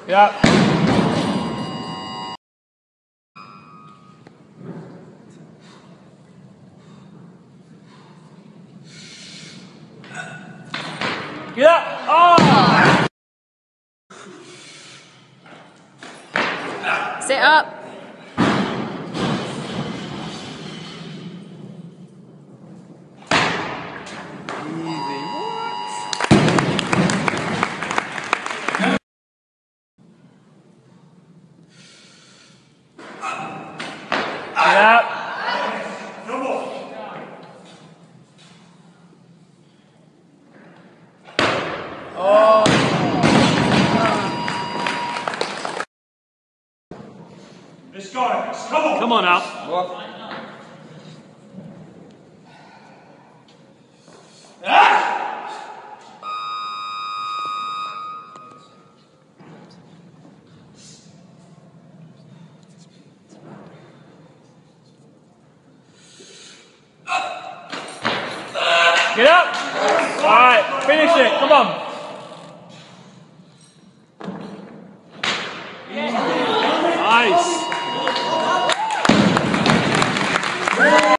Yeah. Get up! Oh! Sit up. Yep. No more. Oh. Let's go. Come on. Come on now. Get up! Alright, finish it, come on! Nice!